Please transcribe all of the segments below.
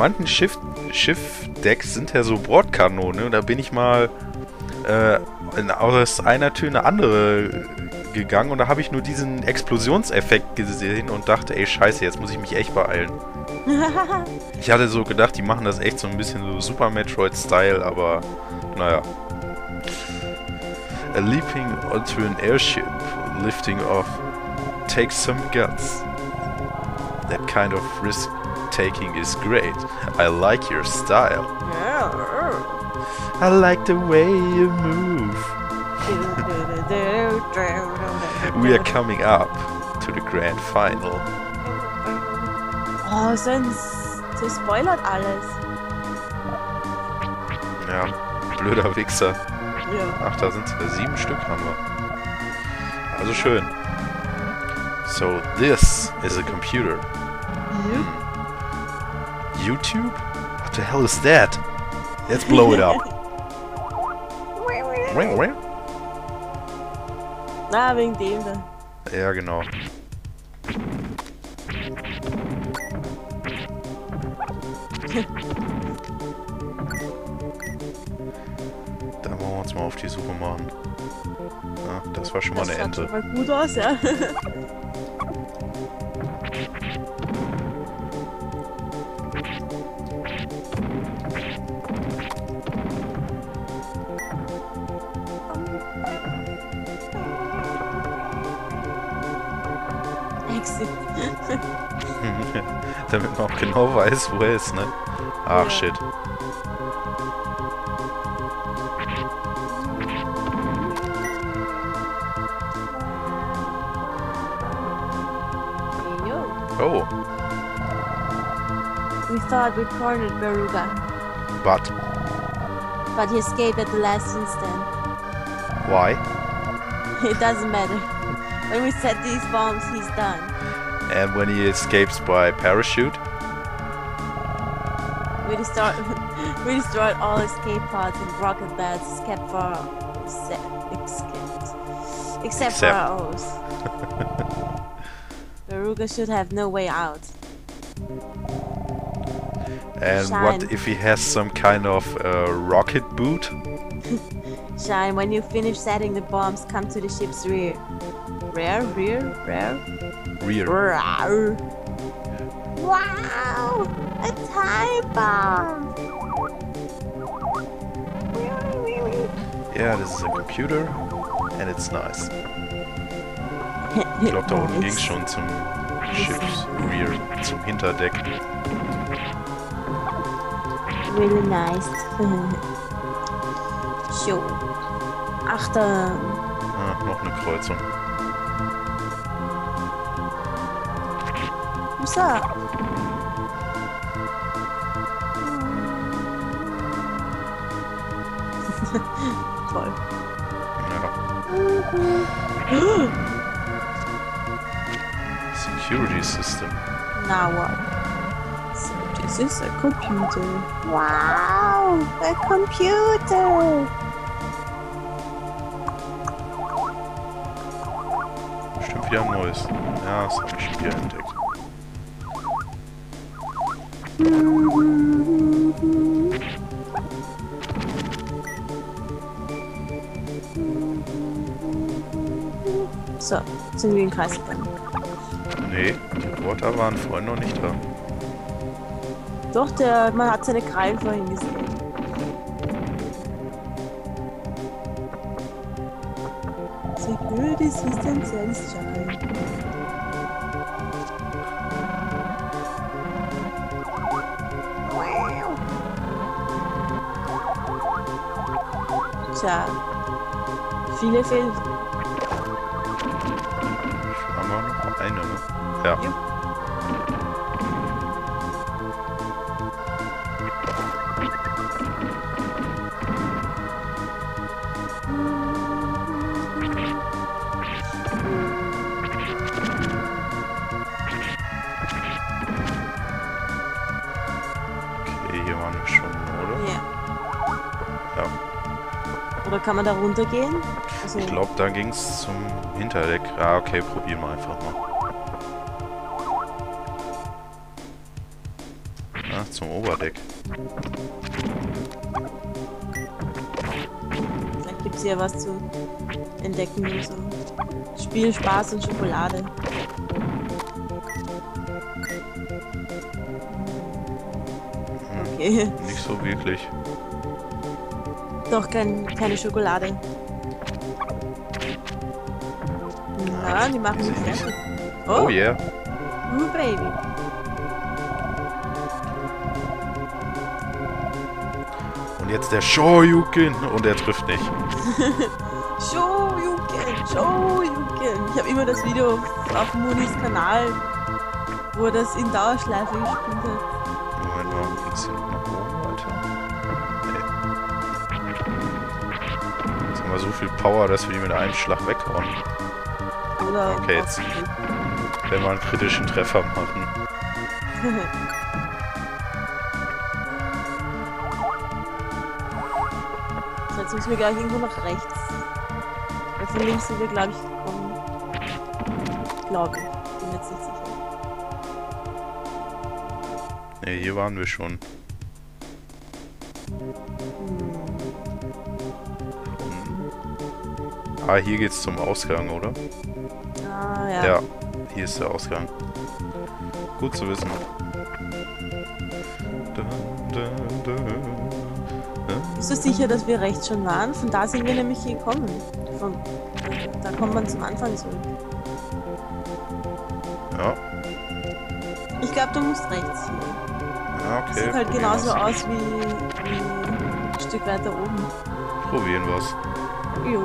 manchen Schiffdecks sind ja so Bordkanonen, und da bin ich mal aus einer Tür eine andere gegangen und da habe ich nur diesen Explosionseffekt gesehen und dachte, ey, scheiße, jetzt muss ich mich echt beeilen. Ich hatte so gedacht, die machen das echt so ein bisschen so Super Metroid-Style, aber naja. A leaping onto an airship, lifting off, takes some guts. That kind of risk-taking is great. I like your style. I like the way you move. We are coming up to the grand final. Oh, so spoilert alles. Ja, blöder Wichser. Ja. Ach, da sind es 7 Stück haben wir. Also schön. So, this is a computer. YouTube? What the hell is that? Let's blow it up. Na, wegen dem da. Ja, genau. Da wollen wir uns mal auf die Suche machen. Ja, das war schon mal eine Ente. Das schaut schon mal gut aus, ja. Exit. Damit man auch genau weiß, wo er ist, ne? Ach, shit. Oh. We thought we cornered Beruga, But he escaped at the last instant. why? It doesn't matter. When we set these bombs, he's done. And when he escapes by parachute? We destroyed all escape pods and rocket beds except for ours. Beruga should have no way out. And Shine. what if he has some kind of rocket boot? Shine, when you finish setting the bombs, come to the ship's rear. Rear? Rear. Wow! A time bomb! Yeah, this is a computer and it's nice. Ich glaube, da unten ging es schon zum Schiffsrear, zum Hinterdeck. Really nice. So. Achtung! Ah, noch eine Kreuzung. So. Toll. Ja. Security system. Now what? So this is a computer. Wow! A computer! Bestimmt wieder ein neues. Ja, das habe ich schon wieder entdeckt. So, sind wir in den Kreis gegangen. Nee, die Roboter waren vorhin noch nicht da. Doch, man hat seine Krallen vorhin gesehen. Security System Service Child. Tja, viele fehlen. Haben wir noch eine, ne? Ja. Ja. Okay, hier waren wir schon, oder? Ja. Ja. Oder kann man da runtergehen? Also, Ich glaube, da ging es zum Hinterdeck. Ah, okay, probieren wir einfach mal. zum Oberdeck. Vielleicht gibt es hier was zu entdecken. So. Spiel, Spaß und Schokolade. Okay. Nicht so wirklich. Doch, keine Schokolade. Na, die machen mich fertig. Oh yeah. Baby. Und jetzt der Shoryuken und er trifft nicht. Shoryuken. Ich habe immer das Video auf Munis Kanal, wo er das in Dauerschleife gespielt hat. Moment mal, ging's hier noch nach oben weiter? Nee. Jetzt haben wir so viel Power, dass wir die mit einem Schlag weghauen. Oder Okay, jetzt werden wir einen kritischen Treffer machen. So, jetzt müssen wir gleich irgendwo nach rechts. Weil von links sind wir, glaube ich, gekommen. Glaube ich. Bin jetzt nicht sicher. Ne, hier waren wir schon. Ah, hier geht's zum Ausgang, oder? Ah, ja. Ja, hier ist der Ausgang. Gut zu wissen. Bist du sicher, dass wir rechts schon waren? Von da sind wir nämlich gekommen. Da kommt man zum Anfang zurück. Ja. Ich glaube, du musst rechts hier. Ja, okay. Sieht halt probieren genauso wir's. aus wie ein Stück weiter oben. Probieren wir's. Jo.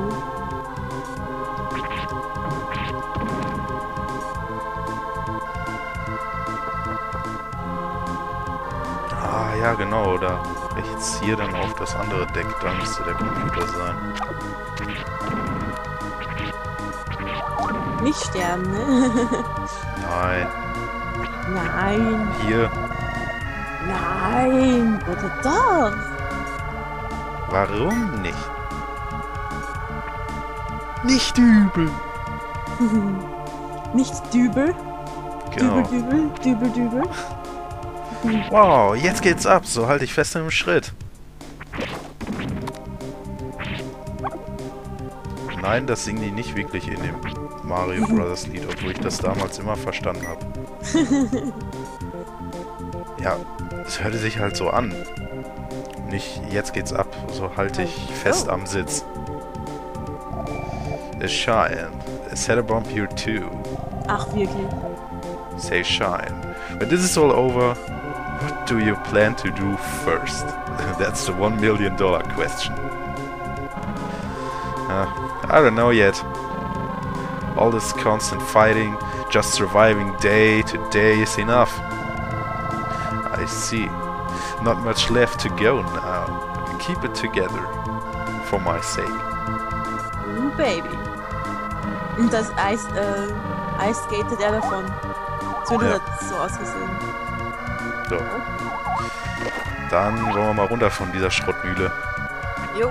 Ah, ja, genau. Da rechts hier dann auf das andere Deck. Da müsste der Computer sein. Nicht sterben, ne? Nein. Nein. Hier. Nein. Oder doch? Warum nicht? Nicht übel. Nicht Dübel. Genau. Dübel. Wow, jetzt geht's ab. So halte ich fest im Schritt. Nein, das singen die nicht wirklich in dem Mario Brothers Lied, obwohl ich das damals immer verstanden habe. Ja, es hörte sich halt so an. Nicht, jetzt geht's ab. So halte ich fest am Sitz. A shine. Set a bomb here too. Ach, wirklich? Say shine. When this is all over, what do you plan to do first? That's the $1 million question. I don't know yet. All this constant fighting, just surviving day to day is enough. I see. Not much left to go now. Keep it together. For my sake. Baby. Und das Eis skatet er davon. Zumindest hat es so ausgesehen. So. Dann wollen wir mal runter von dieser Schrottmühle. Jo.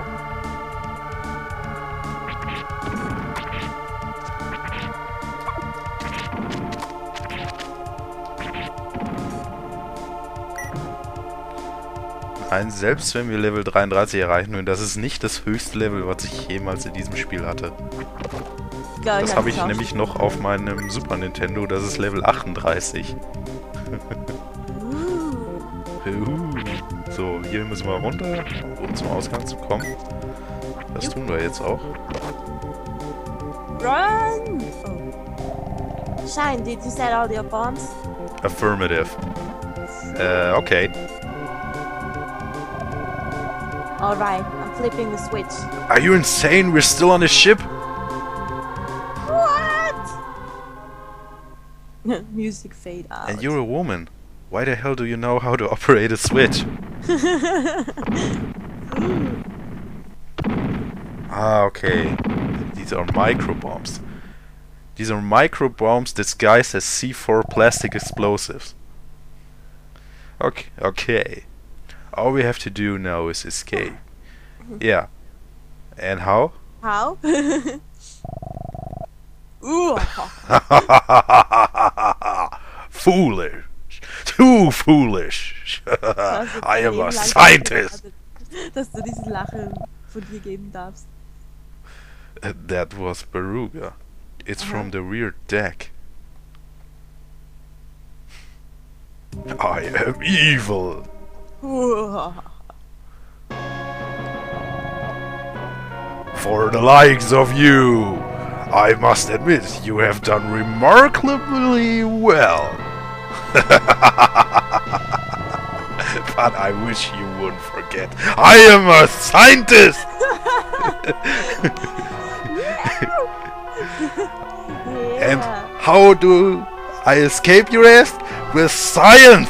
Nein, selbst wenn wir Level 33 erreichen, und das ist nicht das höchste Level, was ich jemals in diesem Spiel hatte. Das habe ich nämlich noch auf meinem Super Nintendo, das ist Level 38. So, hier müssen wir runter, um zum Ausgang zu kommen. Das tun wir jetzt auch. Run! Oh. Shine, did you set all your bombs? Affirmative. Okay. Alright, I'm flipping the switch. Are you insane? We're still on the ship? What? Music fade out. And you're a woman. Why the hell do you know how to operate a switch? Ah, okay. These are microbombs. These are microbombs disguised as C4 plastic explosives. Okay. All we have to do now is escape. Yeah. And how? How? Ooh. Foolish. Too foolish. I am a scientist. Dass du diese Lache von dir geben darfst. That was Beruga. It's from the rear deck. I am evil. For the likes of you, I must admit you have done remarkably well. But I wish you wouldn't forget, I am a scientist! And how do I escape, you ask? With science!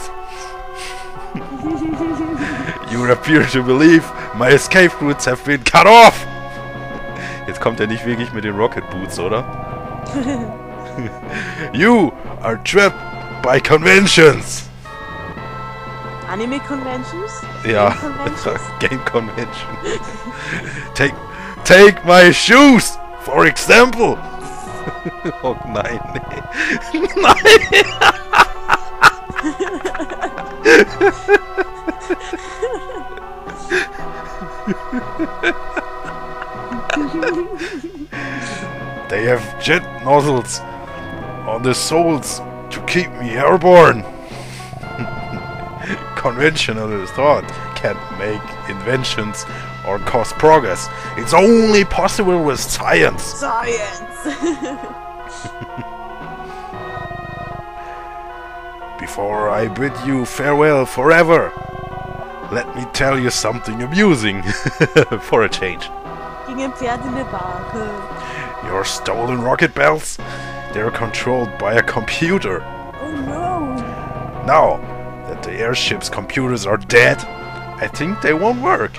You appear to believe my escape routes have been cut off! Jetzt kommt er nicht wirklich mit den Rocket Boots, oder? You are trapped by conventions! Anime Conventions? Ja, Game Conventions? Game Convention. Take my shoes, for example! Oh nein, nee. Nein! They have jet nozzles on the soles to keep me airborne. Conventional thought can't make inventions or cause progress. It's only possible with science. Science! Before I bid you farewell forever, let me tell you something amusing for a change. Ging ein Pferd in der Waage. Your stolen rocket bells? They're controlled by a computer. Oh no! Now that the airship's computers are dead, I think they won't work.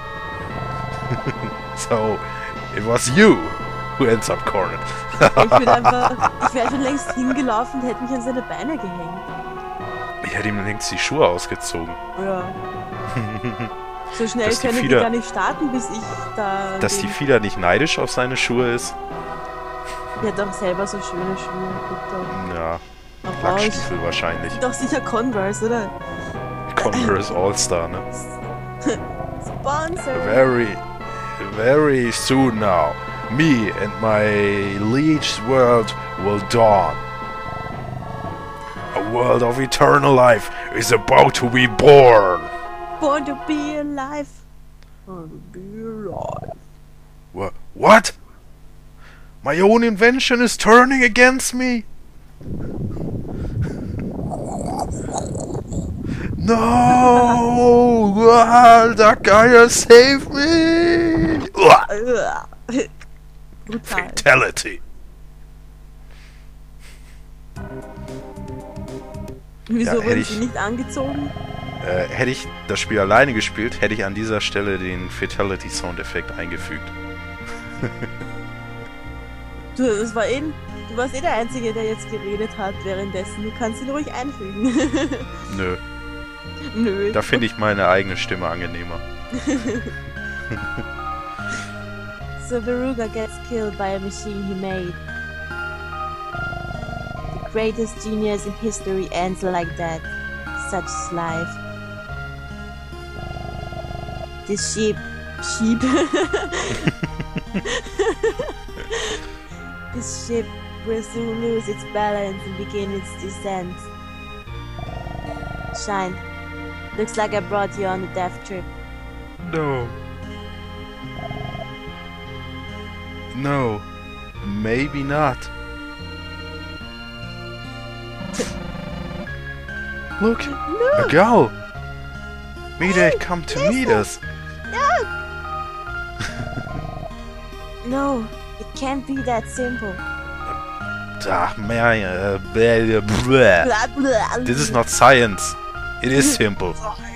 So, it was you who ends up cornered. Ich wäre schon längst hingelaufen und hätte mich an seine Beine gehängt. Ich hätte ihm längst die Schuhe ausgezogen. Ja. So schnell Dass die können die Fieder- gar nicht starten, bis ich da... Dass die Fieder nicht neidisch auf seine Schuhe ist? Die hat doch selber so schöne Schuhe. Guck doch. Ja, Man braucht Lackstiefel wahrscheinlich. doch sicher Converse, oder? Converse All-Star, ne? Sponsor! Very soon now, me and my liege world will dawn. A world of eternal life is about to be born. Born to be alive. Born to be alive. What? My own invention is turning against me? No! Dakaya, save me! Brutal. Fatality. Wieso Ja, hätte wurden ich- sie nicht angezogen? Hätte ich das Spiel alleine gespielt, hätte ich an dieser Stelle den Fatality Soundeffekt eingefügt. Du warst eh der Einzige, der jetzt geredet hat währenddessen. Du kannst ihn ruhig einfügen. Nö, Nö. da finde ich meine eigene Stimme angenehmer. So Veruga gets killed by a machine he made. The greatest genius in history ends like that. Such is life. This sheep. This ship will soon lose its balance and begin its descent. Shine. Looks like I brought you on a death trip. No. No. Maybe not. Look, a gull. May they come to meet us. No, it can't be that simple. Ah, man, blah, blah. Blah, blah. This is not science. It is simple.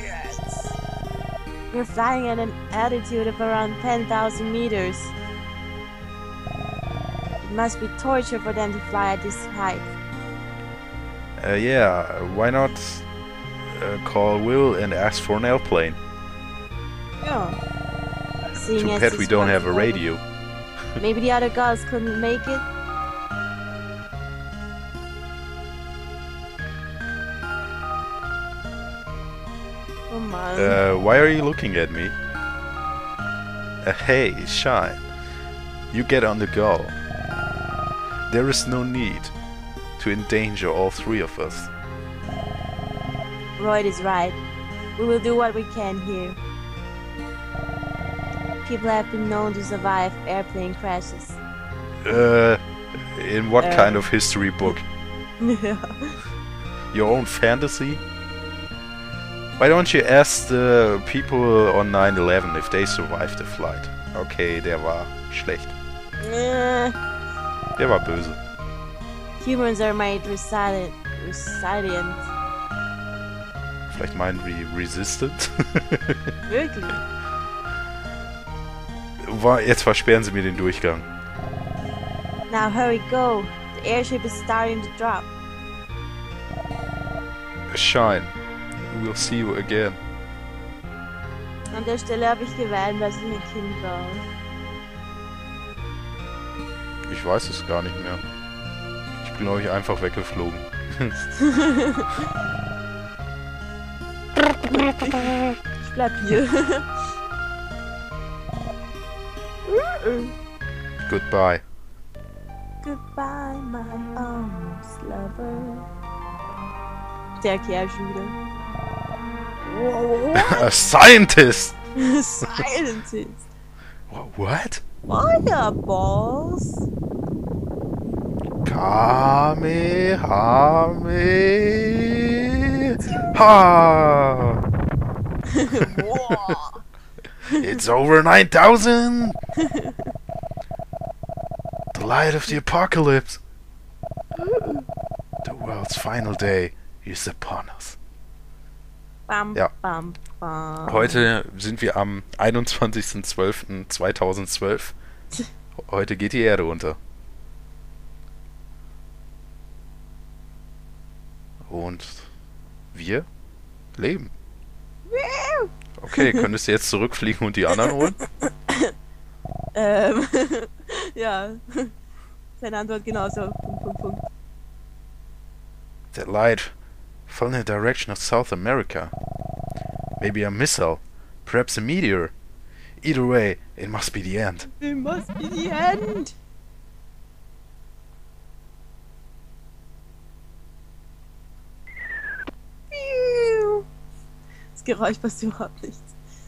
We're flying at an altitude of around 10,000 meters. It must be torture for them to fly at this height. Yeah, why not call Will and ask for an airplane? Yeah. Seeing Too as bad this we don't one's have a low. radio. Maybe the other girls couldn't make it. Why are you looking at me? Hey, Shine. You get on the go. There is no need to endanger all three of us. Royd is right. We will do what we can here. People have been known to survive airplane crashes. In what kind of history book? Your own fantasy? Why don't you ask the people on 9/11 if they survived the flight? Okay, der war schlecht. Der war böse. Humans are made resilient. Vielleicht meinen wir resistant? Wirklich? Jetzt versperren sie mir den Durchgang. Now hurry, go. The airship is starting to drop. Shine. We'll see you again. An der Stelle habe ich geweint, weil ich ein Kind war. Ich weiß es gar nicht mehr. Ich bin, glaube ich, einfach weggeflogen. Ich bleib hier. Goodbye. Goodbye, my almost lover. Der Kerl schon wieder. A scientist! Scientist. What? Fireballs. Kamehameha! It's over 9,000! The light of the apocalypse! The world's final day is upon us. Bam, Ja. bam, bam. Heute sind wir am 21.12.2012. Heute geht die Erde unter. Und wir leben. Okay, könntest du jetzt zurückfliegen und die anderen holen? Ja. Seine Antwort genauso. Punkt. That light fell in the direction of South America. Maybe a missile. Perhaps a meteor. Either way, it must be the end. It must be the end. Das Geräusch passt überhaupt nicht.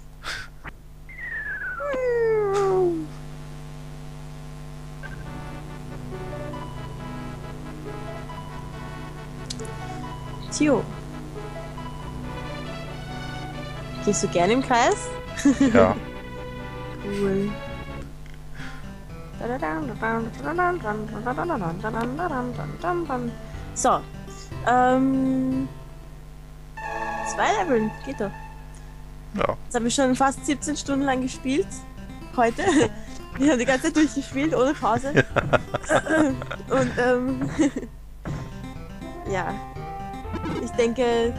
Tio. Gehst du gerne im Kreis? Ja. Cool. So. 2 Leveln, geht doch. Ja. Jetzt haben wir schon fast 17 Stunden lang gespielt. Heute. Wir haben die ganze Zeit durchgespielt, ohne Pause. Und ja. Ich denke.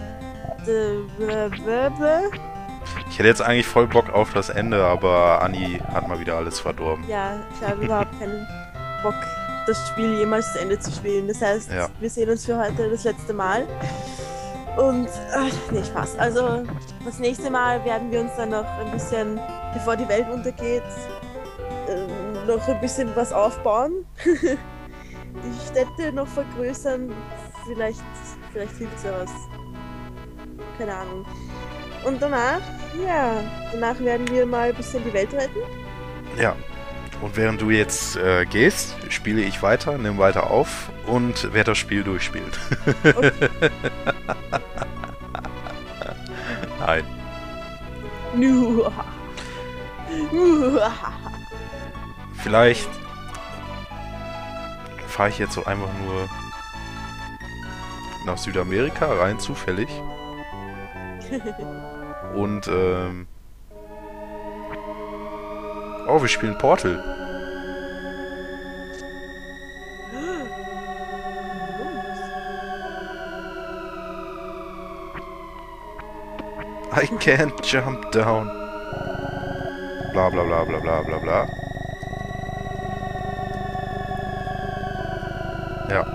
Ich hätte jetzt eigentlich voll Bock auf das Ende, aber Anni hat mal wieder alles verdorben. Ja, ich habe überhaupt keinen Bock, das Spiel jemals zu Ende zu spielen. Das heißt, Ja. wir sehen uns für heute das letzte Mal. Und, nee, Spaß. Also, das nächste Mal werden wir uns dann noch ein bisschen, bevor die Welt untergeht, noch ein bisschen was aufbauen. Die Städte noch vergrößern. Vielleicht hilft ja was. Keine Ahnung. Und danach werden wir mal ein bisschen die Welt retten. Ja. Und während du jetzt gehst, spiele ich weiter, nimm weiter auf und wer das Spiel durchspielt. Okay. Nein. Vielleicht fahre ich jetzt so einfach nur nach Südamerika rein, zufällig. Und, oh, wir spielen Portal. I can't jump down. Bla bla bla bla bla bla bla. Ja.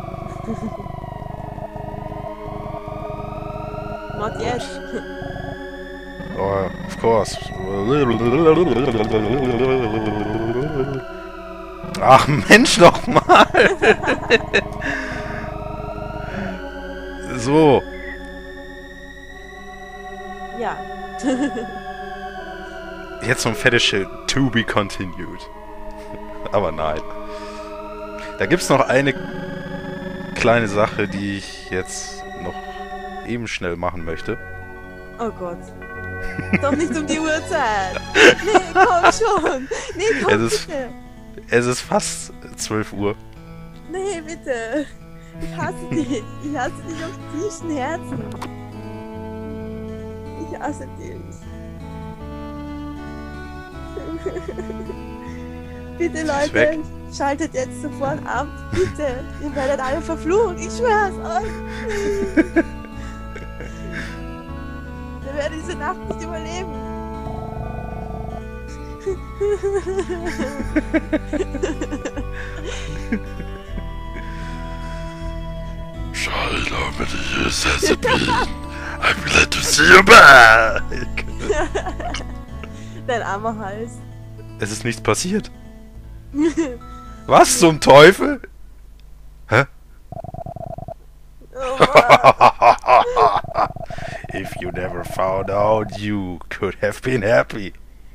Not yet. Oh, of course. Ach Mensch, noch mal. So. Ja. Jetzt so ein fettes Schild. To be continued. Aber nein. Da gibt's noch eine kleine Sache, die ich jetzt noch eben schnell machen möchte. Oh Gott. Doch nicht um die Uhrzeit. Nee, komm schon. Nee, komm bitte. Es ist fast 12 Uhr. Nee, bitte. Ich hasse dich. Ich hasse dich auf tiefsten Herzen. Ich hasse dich. Bitte, Leute, schaltet jetzt sofort ab. Bitte. Ihr werdet alle verflucht. Ich schwör's euch. Wir werden diese Nacht nicht überleben. Child of the necessity. I'm glad to see you back. Dein armer Hals. Es ist nichts passiert. Was zum Teufel? Hä? Oh Mann. If you never found out, you could have been happy.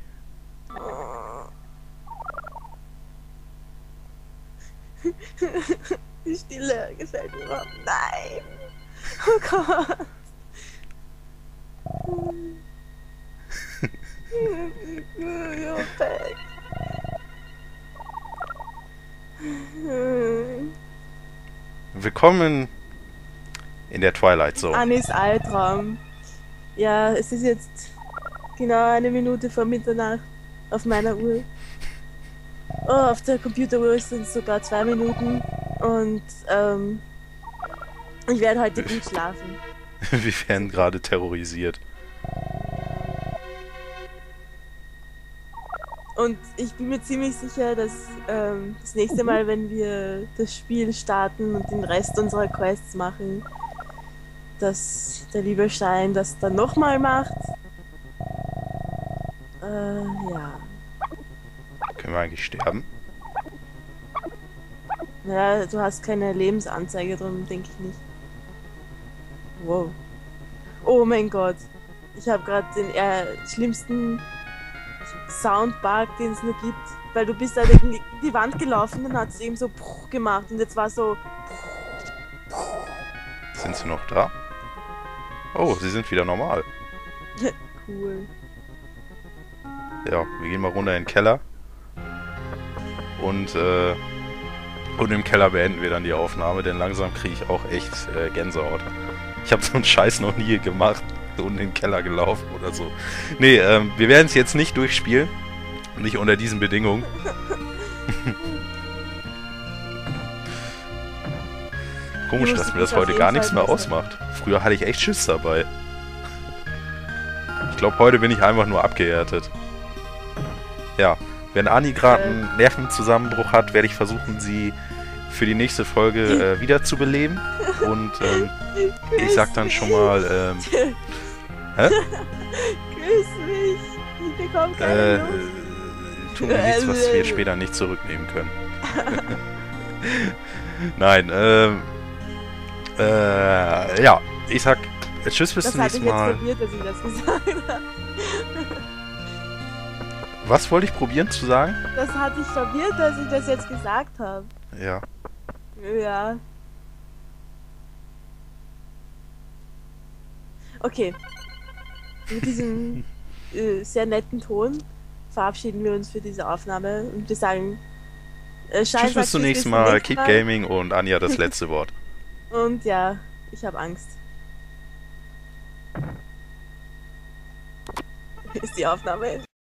Die Stille gefällt mir überhaupt. Nein. Oh Gott. You're back. Willkommen in der Twilight Zone. Anis Albtraum. Ja, es ist jetzt genau 1 Minute vor Mitternacht auf meiner Uhr. Oh, auf der Computeruhr sind es sogar 2 Minuten und ich werde heute gut schlafen. Wir werden gerade terrorisiert. Und ich bin mir ziemlich sicher, dass das nächste Mal, wenn wir das Spiel starten und den Rest unserer Quests machen, dass der liebe Stein das dann nochmal macht. Ja. Können wir eigentlich sterben? Naja, du hast keine Lebensanzeige drum, denke ich nicht. Wow. Oh mein Gott. Ich habe gerade den schlimmsten Soundbug, den es nur gibt. Weil du bist da gegen die Wand gelaufen und hat es eben so gemacht und jetzt war so. Sind sie noch da? Oh, sie sind wieder normal. Cool. Ja, wir gehen mal runter in den Keller. Und im Keller beenden wir dann die Aufnahme, denn langsam kriege ich auch echt Gänsehaut. Ich habe so einen Scheiß noch nie gemacht und in den Keller gelaufen oder so. Nee, wir werden es jetzt nicht durchspielen. Nicht unter diesen Bedingungen. Komisch, dass mir das heute gar nichts mehr ausmacht. Früher hatte ich echt Schiss dabei. Ich glaube, heute bin ich einfach nur abgehärtet. Ja, wenn Anni gerade einen Nervenzusammenbruch hat, werde ich versuchen, sie für die nächste Folge wiederzubeleben. Und ich sag dann schon mal, hä? Küss mich. Ich bekomme keine Lust. Tun wir nichts, was wir später nicht zurücknehmen können. Nein, ja, ich sag tschüss bis zum nächsten Mal. Das hat mich jetzt verwirrt, dass ich das gesagt habe. Was wollte ich probieren zu sagen? Das hat dich verwirrt, dass ich das jetzt gesagt habe. Ja. Ja. Okay. Mit diesem sehr netten Ton verabschieden wir uns für diese Aufnahme und wir sagen tschüss bis zum nächsten Mal, keep gaming und Anja das letzte Wort. Und ja, ich habe Angst. Ist die Aufnahme